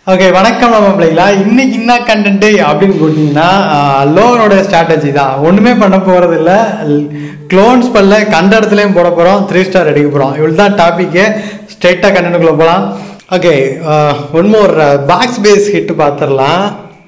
Okay வணக்கம் நம்ம பிள்ளைங்களா. இன்னைக்கு என்ன கண்டென்ட் அப்படின்னு போட்டிங்கன்னா லோகனோட ஸ்ட்ராட்டஜி தான். ஒன்றுமே பண்ண போகிறது இல்லை, க்ளோன்ஸ் பண்ணல கண்ட இடத்துலையும் போட போகிறோம், 3 ஸ்டார் அடிக்க போகிறோம். இவ்வளோ தான் டாப்பிக்கு. ஸ்ட்ரெயிட்டாக கண்டென்ட்டுக்குள்ளே போகலாம். Okay, one more box base hit பார்த்துடலாம்.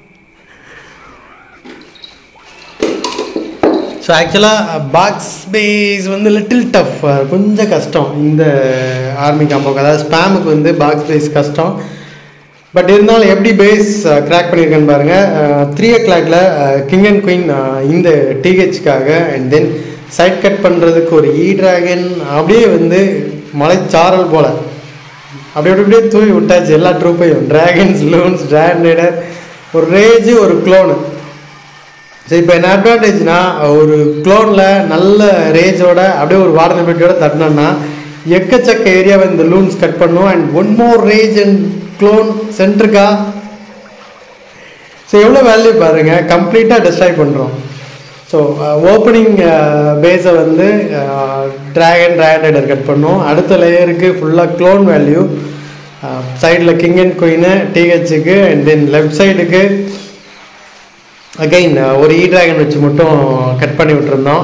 ஸோ ஆக்சுவலாக பாக்ஸ் பேஸ் வந்து லிட்டில் டஃப், கொஞ்சம் கஷ்டம் இந்த ஆர்மி காம்போக்கு. அதாவது ஸ்பேமுக்கு வந்து பாக்ஸ் பேஸ் கஷ்டம். பட் இருந்தாலும் எப்படி பேஸ் கிராக் பண்ணியிருக்கேன்னு பாருங்கள். 3 o'clock கிங் அண்ட் குயின் இந்த டிஹெச்காக, அண்ட் தென் சைட் கட் பண்ணுறதுக்கு ஒரு ட்ராகன் அப்படியே வந்து மலைச்சாரல் போல் அப்படியே தூவி விட்டாச்சு எல்லா ட்ரூப்பையும். ட்ராகன்ஸ், லூன்ஸ், டிராகன் ரைடர், ஒரு ரேஜு, ஒரு க்ளோனு. ஸோ இப்போ என்ன அட்வான்டேஜ்னா, ஒரு க்ளோனில் நல்ல ரேஜோட அப்படியே ஒரு வார்டன் எபிலிட்டியோட தட்டினோன்னா எக்கச்சக்க ஏரியாவை இந்த லூன்ஸ் கட் பண்ணும். And one more rage and clone சென்ட்ருக்கா. ஸோ எவ்வளோ வேல்யூ பாருங்கள், கம்ப்ளீட்டாக டிஸ்ட்ராய் பண்ணுறோம். ஸோ ஓப்பனிங் பேஸை வந்து ட்ராகன் ரைடர் கட் பண்ணோம். அடுத்த லேயருக்கு ஃபுல்லாக க்ளோன் வேல்யூ, சைடில் கிங் அண்ட் குயின்னு டிஹெச்சுக்கு, அண்ட் தென் லெஃப்ட் சைடுக்கு அகைன் ஒரு ட்ராகன் வச்சு மட்டும் கட் பண்ணி விட்டுருந்தோம்.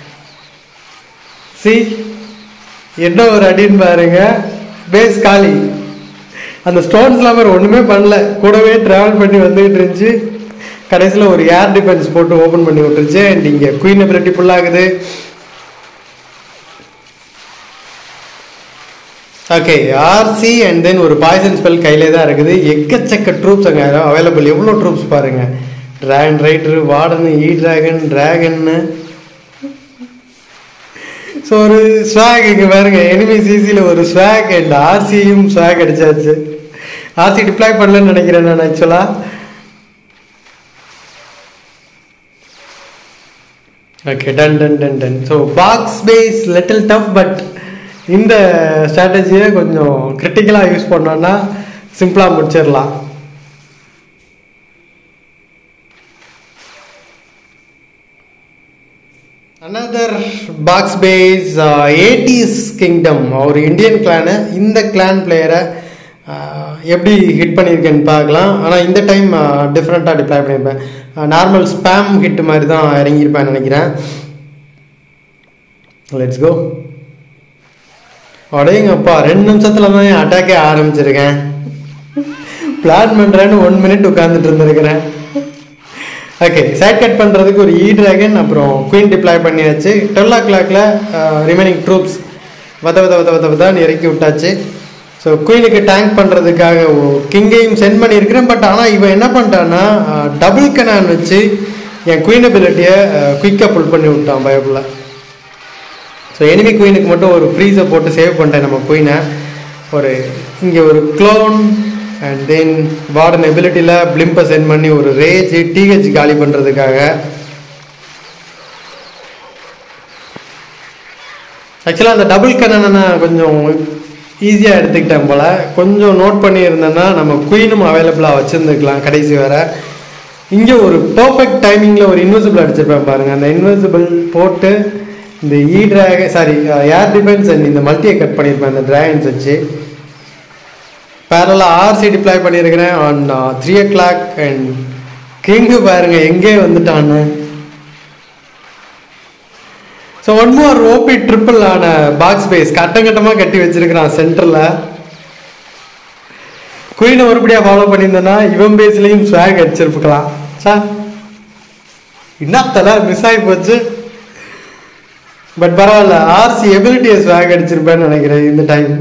சி என்ன ஒரு அடின்னு பாருங்க, பேஸ் காலி. அந்த ஸ்டோன்ஸ்லாம் மாதிரி ஒன்றுமே பண்ணல, கூடவே ட்ராவல் பண்ணி வந்துகிட்டு இருந்துச்சு. கடைசியில் ஒரு ஏர் டிஃபென்ஸ் போட்டு ஓப்பன் பண்ணி விட்டுருச்சு. அண்ட் இங்கே குயின் எபிலிட்டி ஃபுல்லாகுது. ஓகே, ஆர்சி அண்ட் தென் ஒரு பாய்சன் ஸ்பெல் கையிலே தான் இருக்குது. எக்கச்சக்க ட்ரூப்ஸ் அங்கே அவைலபிள். எவ்வளோ ட்ரூப்ஸ் பாருங்கள், ட்ராகன் ரைடரு, வார்டனு, ட்ராகன், ட்ராகன்னு. ஸோ ஒரு ஸ்வாக் இங்கே பாருங்க, எனிமி சிசியில் ஒரு ஸ்வாக் அண்ட் ஆர்சியும் ஸ்வாக் அடிச்சாச்சு. ஆர்சி டிப்ளாய் பண்ணலன்னு நினைக்கிறேன் நான் ஆக்சுவலாக. Okay, done. So box base little tough, but இந்த ஸ்ட்ராட்டஜியை கொஞ்சம் கிரிட்டிக்கலாக யூஸ் பண்ணோன்னா சிம்பிளாக முடிச்சிடலாம். Another box base 80s kingdom, ஒரு இந்தியன் கிளானு. இந்த கிளான் பிளேயரை எப்படி ஹிட் பண்ணியிருக்கேன்னு பார்க்கலாம். ஆனால் இந்த டைம் டிஃப்ரெண்ட்டாக டிப்ளாய் பண்ணியிருப்பேன். நார்மல் ஸ்பேம் ஹிட் மாதிரி தான் இறங்கியிருப்பேன் நினைக்கிறேன். Let's go. அடேங்கப்பா, 2 நிமிஷத்தில் தான் என் அட்டாக்கே ஆரம்பிச்சிருக்கேன். பிளான் பண்ணுறேன்னு 1 minute உட்காந்துட்டு இருந்திருக்கிறேன். ஓகே, சைட் கட் பண்ணுறதுக்கு ஒரு ட்ராகன், அப்புறம் குயின் டிப்ளாய் பண்ணியாச்சு. 12 o'clock ரிமைனிங் ட்ரூப்ஸ் வதன்னு இறக்கி விட்டாச்சு. ஸோ குயினுக்கு டேங்க் பண்ணுறதுக்காக கிங்கையும் சென்ட் பண்ணியிருக்கிறேன். பட் ஆனால் இவன் என்ன பண்ணிட்டான்னா, டபுள் கனான் வச்சு என் குயின் எபிலிட்டியை குயிக்காக புல் பண்ணி விட்டான் பயப்புல. ஸோ எனிமி குயினுக்கு மட்டும் ஒரு ஃப்ரீஸை போட்டு சேவ் பண்ணிட்டேன் நம்ம குயினை. ஒரு இங்கே ஒரு க்ளோன் அண்ட் தென் வார்டன் எபிலிட்டியில் பிளிம்பை சென்ட் பண்ணி ஒரு ரேஜ் டிஹெச் காலி பண்ணுறதுக்காக. ஆக்சுவலாக அந்த டபுள் கண்ணனை நான் கொஞ்சம் ஈஸியாக எடுத்துக்கிட்டேன் போல். கொஞ்சம் நோட் பண்ணியிருந்தேன்னா நம்ம குயினும் அவைலபிளாக வச்சுருந்துக்கலாம் கடைசி வர. இங்கே ஒரு பர்ஃபெக்ட் டைமிங்கில் ஒரு இன்விசிபிள் அடிச்சிருப்பேன் பாருங்கள். அந்த இன்விசிபிள் போட்டு இந்த ஏர் டிஃபென்ஸ் அண்ட் இந்த மல்டியை கட் பண்ணியிருப்பேன் அந்த ட்ராகன்ஸ் வச்சு. பேரலாக ஆர்சி டிப்ளாய் பண்ணியிருக்கிறேன் ஆன் 3 o'clock. அண்ட் கிங்கு பாருங்கள் எங்கே வந்துட்டான்னு. So one more OP triple ஆன பாக்ஸ் பேஸ் கட்டமாக கட்டி வச்சிருக்கிறான் சென்டரில். குயினை ஒருபடியாக ஃபாலோ பண்ணியிருந்தேன்னா இவன் பேஸ்லேயும் ஸ்வாக் அடிச்சிருக்கலாம். சார் இன்னத்தல மிஸ் ஆகி போச்சு. பட் பரவாயில்ல, ஆர்சி எபிலிட்டியை ஸ்வாக் அடிச்சிருப்பேன்னு நினைக்கிறேன் இந்த டைம்.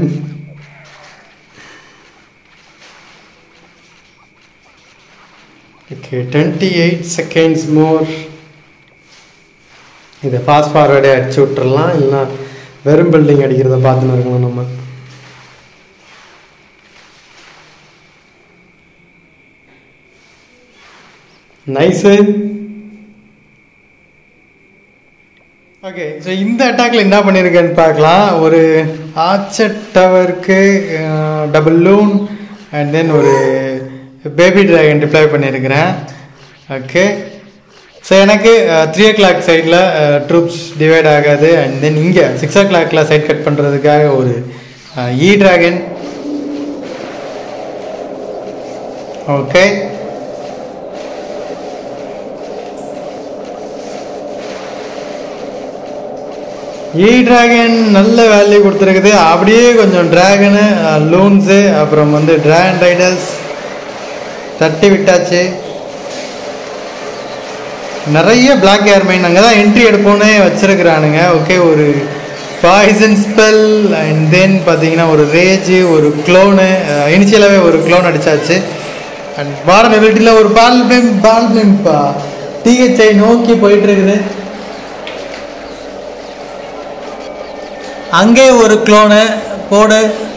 ஓகே, 28 seconds மோர். இதை ஃபாஸ்ட் ஃபார்வேர்டே அடிச்சு விட்டுறலாம், இல்லைனா வெறும் பில்டிங் அடிக்கிறத பார்த்துன்னு இருக்கணும் நம்ம. நைஸு. ஓகே, ஸோ இந்த அட்டாக்ல என்ன பண்ணியிருக்கேன்னு பார்க்கலாம். ஒரு ஆர்ச்சர் டவருக்கு டபுள் லூன் அண்ட் தென் ஒரு பேபி ட்ராகன் டிப்ளாய் பண்ணியிருக்கிறேன். ஓகே, ஸோ எனக்கு 3 o'clock சைடில் ட்ரூப்ஸ் டிவைட் ஆகாது. அண்ட் தென் இங்கே 6 o'clock சைட் கட் பண்ணுறதுக்காக ஒரு ட்ராகன். ஓகே, டிராகன் நல்ல வேல்யூ கொடுத்துருக்குது. அப்படியே கொஞ்சம் டிராகனு, லூன்ஸு, அப்புறம் வந்து டிராகன் ரைடர்ஸ் தட்டி விட்டாச்சு. நிறைய பிளாக் ஏர்மைன் அங்கே தான் என்ட்ரி எடுப்போன்னே வச்சுருக்குறானுங்க. ஓகே, ஒரு பாய்சன் ஸ்பெல் அண்ட் தென் பார்த்தீங்கன்னா ஒரு ரேஜு, ஒரு க்ளோனு, இனிஷியலாகவே ஒரு க்ளோன் அடித்தாச்சு. அண்ட் பாடம் எபிலிட்டியில் ஒரு பால் பிளிம்பா டிஹெச்ஐ நோக்கி போயிட்டுருக்குது. அங்கே ஒரு க்ளோனு போடு.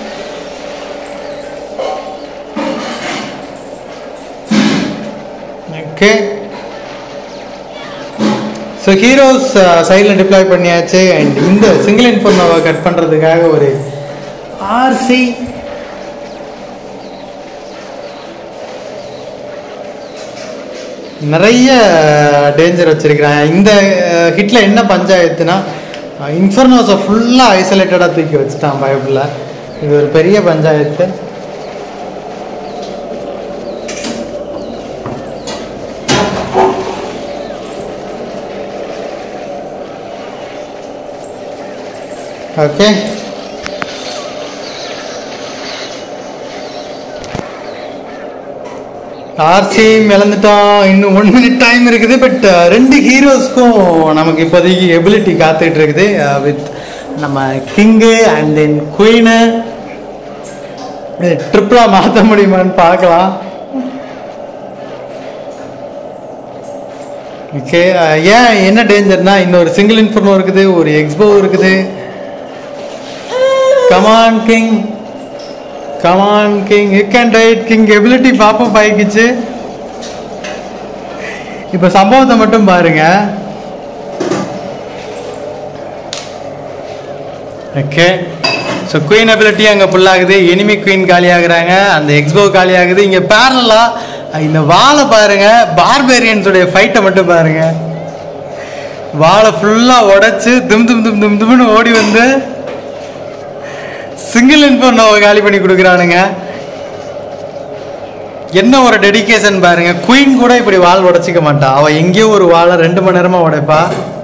ஓகே, ஸோ ஹீரோஸ் சைடில் டிப்ளாய் பண்ணியாச்சு. அண்ட் இந்த சிங்கிள் இன்ஃபர்னோவை கட் பண்ணுறதுக்காக ஒரு ஆர்சி நிறைய டேஞ்சர் வச்சிருக்கிறாங்க. இந்த ஹிட்டில் என்ன பஞ்சாயத்துனா இன்ஃபர்னோஸை ஃபுல்லாக ஐசோலேட்டடாக தூக்கி வச்சுட்டான் பைபிளில். இது ஒரு பெரிய பஞ்சாயத்து. ஓகே, ஆர்சி இழந்துட்டோம். இன்னும் 1 minute டைம் இருக்குது. பட் 2 ஹீரோஸ்க்கும் நமக்கு இப்போதைக்கு எபிலிட்டி காத்துக்கிட்டு இருக்குது. வித் நம்ம கிங்கு அண்ட் தென் குயினு. ட்ரிப்பிளாக மாற்ற முடியுமான்னு பார்க்கலாம். ஓகே, ஏன் என்ன டேஞ்சர்னா இன்னொரு சிங்கிள் இன்ஃபர்னோ இருக்குது, ஒரு எக்ஸ்போ இருக்குது. Come on king, come on king, you can right king. Ability pop up ஆகிக்குச்சு. இப்போ சம்பவத்தை மட்டும் பாருங்க. ஓகே, ஸோ குயின் எபிலிட்டி அங்கே ஃபுல்லாகுது. எனிமி குயின் காலி ஆகுறாங்க, அந்த எக்ஸ்போ காலி ஆகுது. இங்கே பேரலாக இந்த வாழை பாருங்க, பார்பேரியன்ஸுடைய ஃபைட்டை மட்டும் பாருங்க. வாழை ஃபுல்லாக உடைச்சு தும் தும் தும் தும் தும்னு ஓடி வந்து சிங்கிள் இன்ஃபர்னோவை காலி பண்ணி கொடுக்குறானுங்க. என்ன ஒரு டெடிகேஷன் பாருங்க. குயின் கூட இப்படி வால் உடைச்சிக்க மாட்டா. அவள் எங்கேயோ ஒரு வாழை 2 மணி நேரமாக உடைப்பா.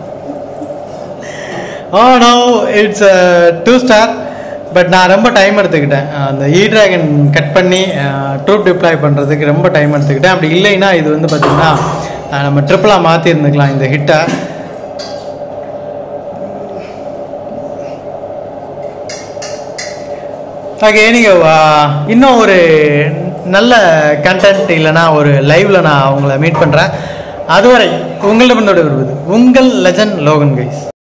No, it's 2 star. பட் நான் ரொம்ப டைம் எடுத்துக்கிட்டேன். அந்த டிராகன் கட் பண்ணி ட்ரூப் டிப்ளாய் பண்ணுறதுக்கு ரொம்ப டைம் எடுத்துக்கிட்டேன். அப்படி இல்லைன்னா இது வந்து பார்த்திங்கன்னா நம்ம ட்ரிப்பிளாக மாற்றி இருந்துக்கலாம் இந்த ஹிட்டை. ஓகே, நீங்கள் இன்னும் ஒரு நல்ல கண்டென்ட் இல்லைனா ஒரு லைவில் நான் உங்களை மீட் பண்ணுறேன். அதுவரை உங்களிடம் வருவது உங்கள் லெஜண்ட் லோகன் கைஸ்.